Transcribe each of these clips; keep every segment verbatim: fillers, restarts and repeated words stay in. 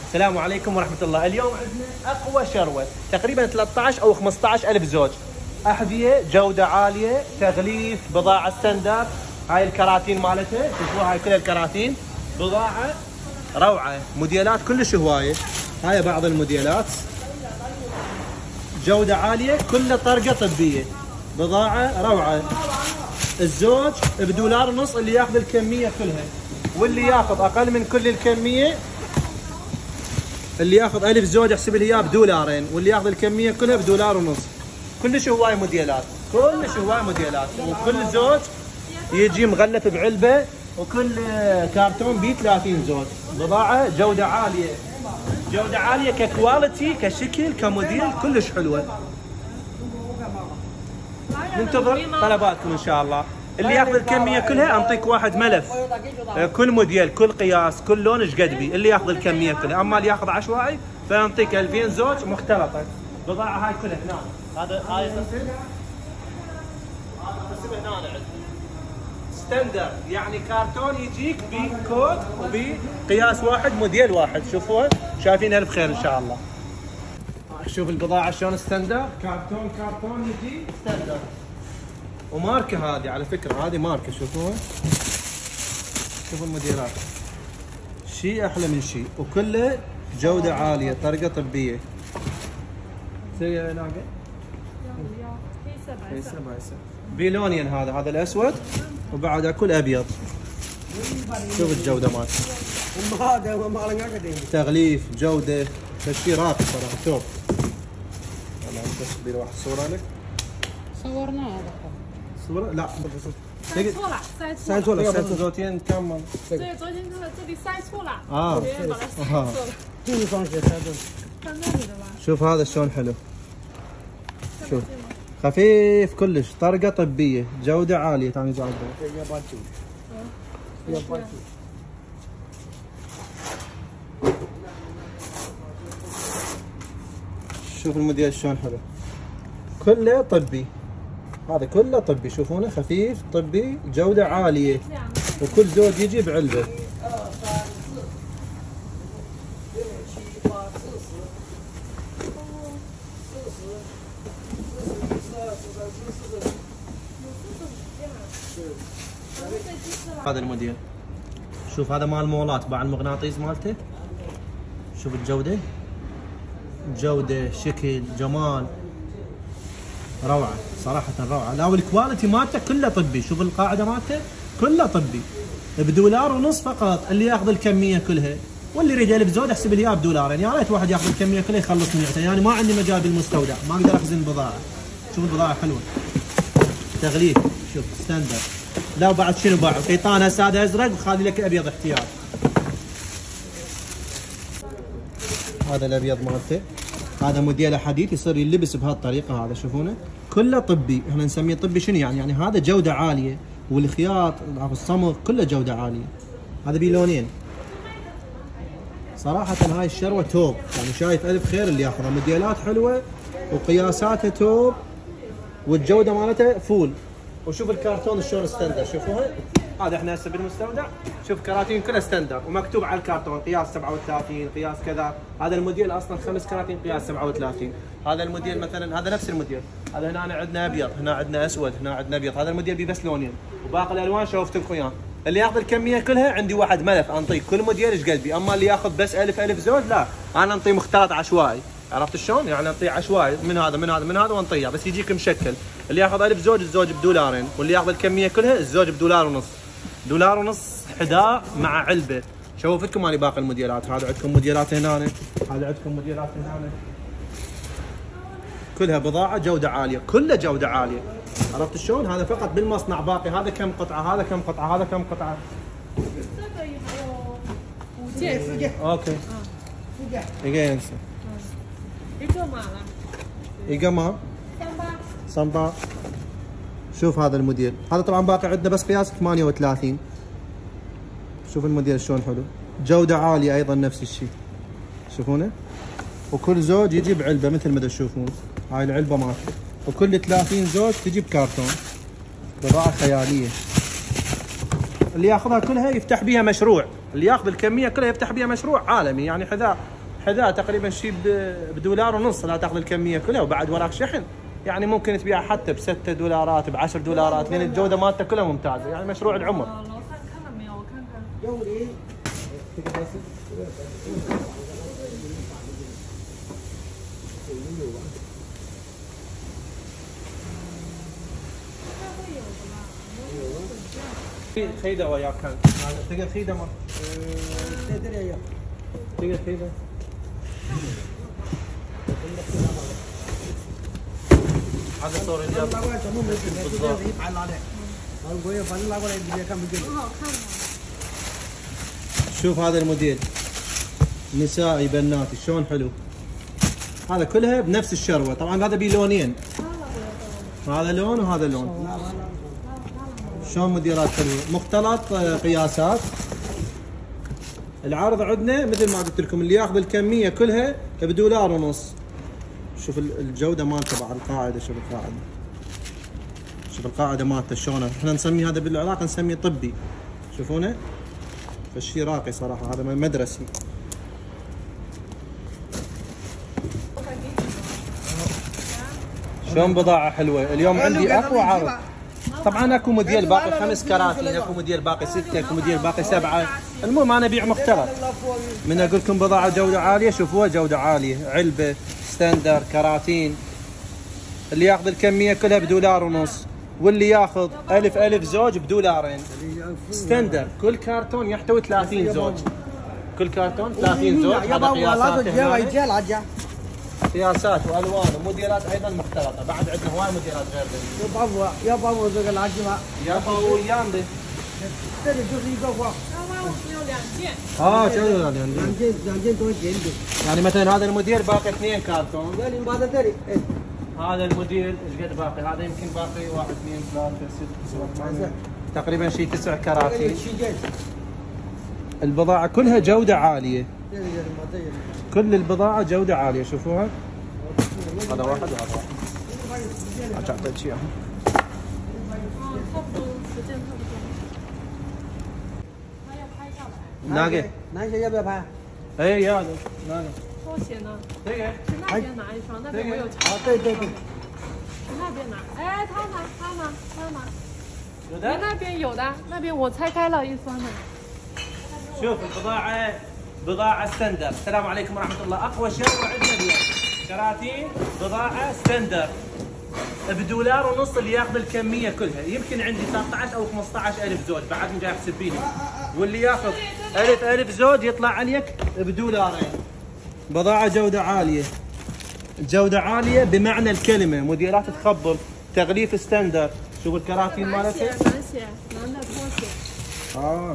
السلام عليكم ورحمة الله. اليوم عندنا أقوى شروة تقريبا ثلاثة عشر أو خمسة عشر ألف زوج. أحذية جودة عالية، تغليف، بضاعة ستاندرد. هاي الكراتين مالتها شوفوها، هاي كلها الكراتين بضاعة روعة، موديلات كلش هواية. هاي بعض الموديلات جودة عالية، كلها طرقة طبية، بضاعة روعة. الزوج بدولار ونص اللي ياخذ الكمية كلها، واللي ياخذ أقل من كل الكمية اللي ياخذ ألف زوج احسب لي اياه بدولارين، واللي ياخذ الكمية كلها بدولار ونص. كلش هواي موديلات، كلش هواي موديلات، وكل زوج يجي مغلف بعلبة، وكل كارتون ب ثلاثين زوج. بضاعة جودة عالية، جودة عالية ككواليتي، كشكل، كموديل، كلش حلوة. ننتظر طلباتكم ان شاء الله. اللي ياخذ الكميه كلها انطيك واحد ملف، كل موديل، كل قياس، كل لون ايش قد بي، اللي ياخذ الكميه كلها. اما اللي ياخذ عشوائي فينطيك ألفين زوج مختلطه. بضاعه هاي كلها هنا، هذا هاي قسم، هذا قسم هنا عندنا ستاندرد، يعني كارتون يجيك بكود وبقياس واحد، موديل واحد. شوفوها، شايفين الف خير ان شاء الله. شوف البضاعه شلون ستاندرد، كارتون كارتون يجي ستاندرد. وماركه هذه على فكره، هذه ماركه، شوفوها، شوفوا الموديلات، شيء احلى من شيء، وكله جوده عاليه، طريقه طبيه. بيلونين هذا، هذا الاسود، وبعد اكل ابيض. شوف الجوده مالته، تغليف، جوده، شيء راقي صراحه. شوف والله، بس بيروح الصوره لك، صورناه هذا صورة لا 塞错了，塞错了， 塞错了，塞错昨天干嘛？ 对，昨天这个这里塞错了， 啊， 别人把它塞错了， 这个方式塞错了， 放那里的吧。 شوف هذا شلون حلو، شوف خفيف كلش، طرقة طبية، جودة عالية. تعال نجي عندنا شوف الموديل شلون حلو، كله طبي، هذا كله طبي، شوفونه خفيف طبي، جودة عالية، وكل زوج يجي بعلبة. هذا الموديل، شوف هذا مال مولات، باع المغناطيس مالته، شوف الجودة، جودة، شكل، جمال، روعة صراحة روعة. لا والكواليتي مالته كله طبي، شوف القاعدة مالته كله طبي، بدولار ونص فقط اللي ياخذ الكمية كلها، واللي يريد ألف زود احسب لي اياه بدولارين. يا ريت واحد ياخذ الكمية كلها يخلص من يعني, يعني ما عندي مجال بالمستودع، ما اقدر اخزن البضاعة. شوف البضاعة حلوة، تغليف، شوف ستاندرد. لا وبعد شنو باع؟ قيطانة سادة ازرق، وخلي لك ابيض احتياط. هذا الابيض مالته، هذا موديله حديث يصير يلبس بهالطريقه. هذا شوفونه كله طبي، احنا نسميه طبي شنو يعني؟ يعني هذا جوده عاليه، والخياط الصمغ كله جوده عاليه. هذا بلونين صراحه، هاي الشروه توب، يعني شايف الف خير اللي ياخذها. موديلات حلوه وقياساتها توب، والجوده مالتها فول. وشوف الكرتون شلون ستاندرد، شوفوها. هذا احنا هسه بالمستودع، شوف كراتين كلها ستاندرد، ومكتوب على الكرتون قياس سبعة وثلاثين، قياس كذا. هذا الموديل اصلا خمس كراتين قياس سبعة وثلاثين. هذا الموديل مثلا، هذا نفس الموديل، هذا هنا عندنا ابيض، هنا عندنا اسود، هنا عندنا ابيض. هذا الموديل بيه بس لونين، وباقي الالوان شوفت لكم اياه. اللي ياخذ الكميه كلها عندي واحد ملف انطيه كل موديل ايش قد بيه. اما اللي ياخذ بس ألف ألف زود لا، انا انطيه مختلط عشوائي. عرفت شلون؟ يعني انطيه عشوائي، من هذا من هذا من هذا وانطيه، بس يجيك مشكل. اللي ياخذ ألف زوج الزوج بدولارين، واللي ياخذ الكميه كلها الزوج بدولار ونص. دولار ونص حذاء مع علبه. شوفتكم مالي باقي الموديلات. هذا عندكم موديلات هنا، هذا عندكم موديلات هنا، كلها بضاعه جوده عاليه، كلها جوده عاليه. عرفت شلون؟ هذا فقط بالمصنع باقي. هذا كم قطعه، هذا كم قطعه، هذا كم قطعه. اوكي 一个颜色， 一个码了， 一个吗？ 三八， 三八。شوف هذا الموديل، هذا طبعا باقي عندنا بس قياس ثمانية وثلاثين. شوف الموديل شلون حلو، جودة عالية ايضا نفس الشيء، شوفونه. وكل زوج يجي بعلبة مثل ما تشوفون، هاي العلبة مالته، وكل ثلاثين زوج تجي بكرتون. بضاعة خيالية، اللي ياخذها كلها يفتح بيها مشروع، اللي ياخذ الكمية كلها يفتح بيها مشروع عالمي. يعني حذاء حذاء تقريبا شيء بدولار ونص لا تاخذ الكميه كلها وبعد وراك شحن، يعني ممكن تبيعها حتى ب ستة دولارات ب عشرة دولارات لان الجوده مالته كلها ممتازه، يعني مشروع العمر. 哦，楼上看了没有？我看看。 有的，这个是。 خيده وياك كان هذا تلقى خيده ما تلقى خيده هذا صور اليوم 很好看的。 شوف هذا الموديل نسائي بناتي شلون حلو، هذا كلها بنفس الشروه، طبعا هذا بيه لونين، هذا لون وهذا لون. شلون موديلات حلوه مختلط قياسات. العرض عندنا مثل ما قلت لكم اللي ياخذ الكميه كلها بدولار ونص. شوف الجوده مالته بعد القاعده، شوف القاعده، شوف القاعده مالته شلون، احنا نسميه هذا بالعراق نسميه طبي، شوفونه فالشي راقي صراحه، هذا مدرسي. شلون بضاعه حلوه اليوم عندي اقوى عرض. طبعا اكو موديل باقي خمس كراتين، اكو موديل باقي سته، اكو موديل باقي سبعه، المهم انا ابيع مختلط. من اقول لكم بضاعه جوده عاليه، شوفوها جوده عاليه، علبه ستاندر كراتين، اللي ياخذ الكميه كلها بدولار ونص، واللي ياخذ ألف ألف زوج بدولارين. ستاندر كل كرتون يحتوي ثلاثين زوج، كل كرتون ثلاثين زوج. هذا قياسات قياسات والوان وموديلات ايضا مختلطه، بعد عندنا هواي موديلات غير ذي. يابا يابا 我这个垃圾吗？ يابا ويانا دي. 这里就是一个花。 幺八五只有两件。 اه شنو هذا 两件两件多减点。 يعني مثلا هذا الموديل باقي اثنين كرتون. 这里把它这里，哎， هذا الموديل ايش قد باقي؟ هذا يمكن باقي واحد اثنين ثلاثة ستة سبعة ثمانية تقريبا شيء تسع 这里 كراتين. 七件。 البضاعة كلها جودة عالية. 这里这里嘛这里。 كل البضاعة جودة عالية، شوفوها. هذا واحد وهذا واحد. اعطيك اياها. 哦，差不多时间差不多。他要拍下来。 ناقي. 男鞋要不要拍？ اي يا ناقي. 拖鞋呢？ دقيقة. 去那边拿一双，那边我有超。 啊，对对对。 去那边拿。哎，他拿，他拿，他拿。 有哎， ده؟ 那边有的，那边我拆开了一双的。 شوف البضاعة بضاعة ستاندر. السلام عليكم ورحمة الله. أقوى شروة عندنا اليوم كراتين بضاعة ستاندر بدولار ونص، اللي ياخذ الكمية كلها. يمكن عندي ثلاثة عشر أو خمسة عشر ألف زوج، بعد من جاي أحسب بيهم، واللي ياخذ ألف ألف زوج يطلع عليك بدولارين. بضاعة جودة عالية، جودة عالية بمعنى الكلمة، موديلات تخبل، تغليف ستاندر. شوف الكراتين 男鞋， مالتها. 男鞋，男的拖鞋。 آه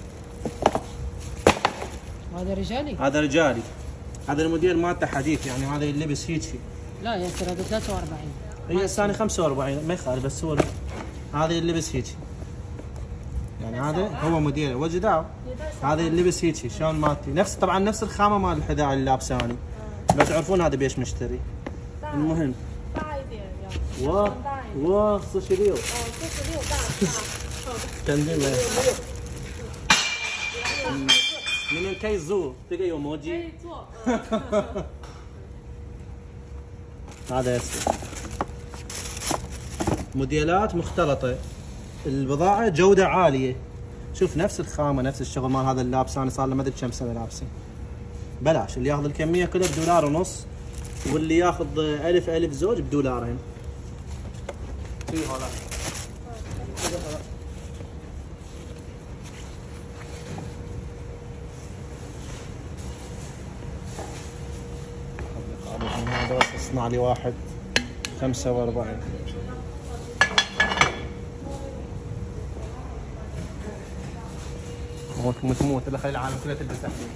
هذا رجالي؟ هذا رجالي. هذا الموديل مالته حديث، يعني هذا يلبس هيك شيء. لا يا ترى هذا ثلاثة وأربعين. هي الثاني خمسة وأربعين ما يخالف، بس هو هذا يلبس هيك، يعني هذا هو موديله وجداه. هذا يلبس هيك شلون مالتي، نفس طبعا نفس الخامه مال الحذاء اللي لابساني، بس تعرفون هذا بيش مشتري. المهم 大一点要。 وا وا 四十六哦，四十六大。好的。 كندمه من الكي زو تلقى يوم 可 موجي. 以做。嗯 هذا يسوى. موديلات مختلطة، البضاعة جودة عالية. شوف نفس الخامة نفس الشغل مال هذا اللابس، أنا صار له ما أدري كم سنة لابسه. بلاش، اللي ياخذ الكمية كلها بدولار ونص، واللي ياخذ ألف ألف زوج بدولارين. في هذا. هذا بس اصنع لي واحد خمسة وأربعين. موت موت موت اللي خلي العالم كلها تلبس احنا.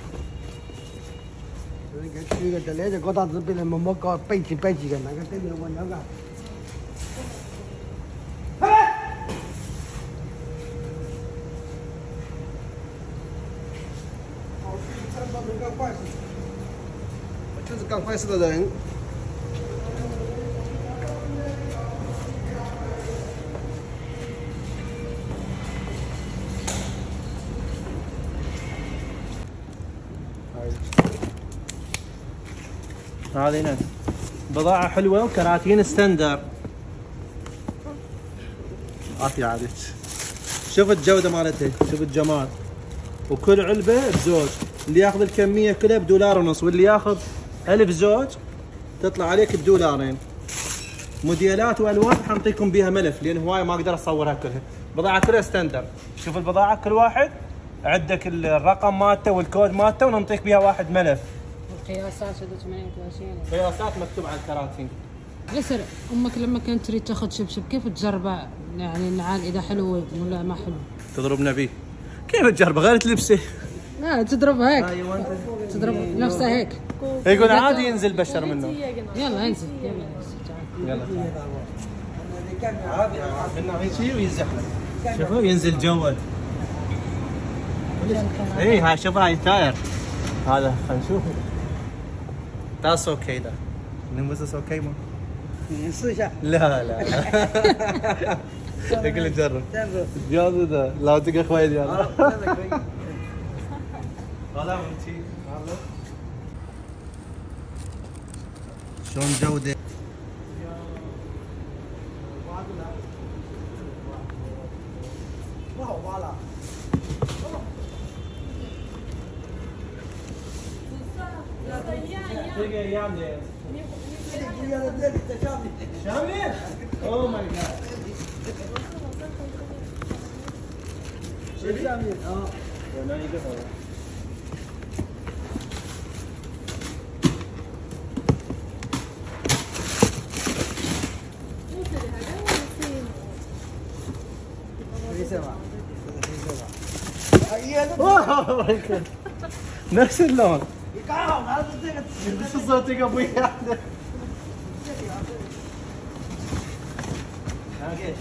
那个那个在那个高档子被人摸摸高背起背起个，那个对面我那个。我就是干坏事的人。 هذه نفس بضاعة حلوة وكراتين ستاندر. عافية عادي. شوف الجودة مالتها، شوف الجمال. وكل علبة بزوج، اللي ياخذ الكمية كلها بدولار ونص، واللي ياخذ ألف زوج تطلع عليك بدولارين. موديلات والوان حنعطيكم بيها ملف لان هوايه ما اقدر اصورها كلها. بضاعة كلها ستاندر. شوف البضاعة كل واحد عندك الرقم مالته والكود مالته ونعطيك بيها واحد ملف. القياسات ثمانية وثلاثين. قياسات مكتوب على الكراتين. ياسر امك لما كانت تريد تاخذ شبشب كيف تجربه؟ يعني النعال اذا حلو ولا ما حلو؟ تضربنا بيه. كيف تجربه غير تلبسه؟ لا تضربها هيك. ايوه تضرب نفسها هيك. يقول عادي ينزل بشر منه. يلا انزل يلا يلا عادي منه يصير ويزحلق. شوفوا ينزل جوا. اي هاي شوف هاي تاير. هذا خلينا نشوف. That's okay ده. نمسه اوكي ما. 你试一下， لا لا. يقول لي جرب. 这样子， جاز ده لا تلقى خويل يلا. 好，这样子可以。 هذا وانتي هذا شلون جودة؟ 不好挖了。 这个一样的。 不一样的，这里在下面。 下面 ？Oh my god！ 是下面啊。 我拿一个好了。 黑色吧，这是黑色吧？哎呀，这 Oh my god！ نفس اللون。 你刚好拿着这个纸， 你是说这个不一样的？ 这里啊，这里。 OK。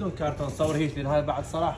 بدون كرتون صور هيك لان هاي بعد صراحه.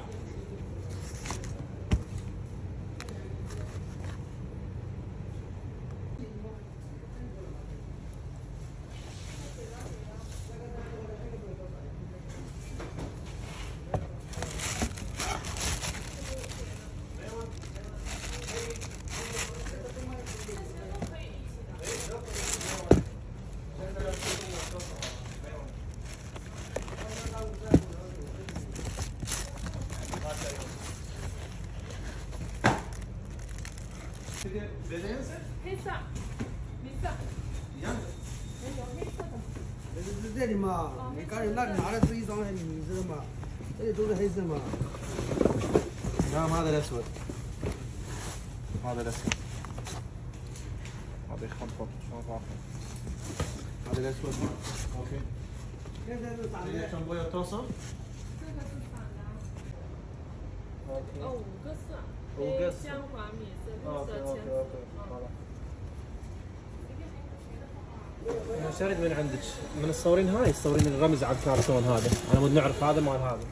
黑色，绿色， 一样的。 没有黑色的。 这是这里嘛，你刚才那拿的是一双米色嘛，这里都是黑色嘛。 نعم هذا الاسود. هذا الاسود. هذا يخبط شلون رافع. هذا الاسود. اوكي. 现在是啥 هي 的？ كم بويه توصل؟ 这个是反的。 اوكي. 哦，五个色， 五个色黑姜黄米色、绿 اوكي 色、 اوكي 浅 اوكي 色。 خلاص. انا شريت من عندك من الصورين هاي الصورين الرمز على الكرتون هذا، انا ودي نعرف هذا مال هذا.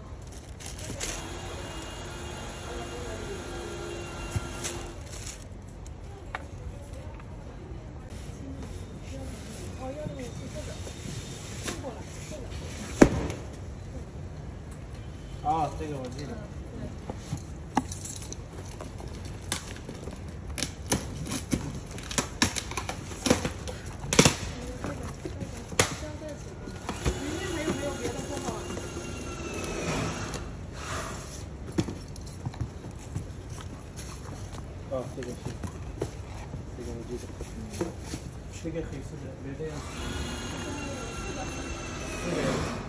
اه 这个我记得。 里面还有没有别的货号？ اه 这个是，这个我记得。这个黑色的，别这样。这个。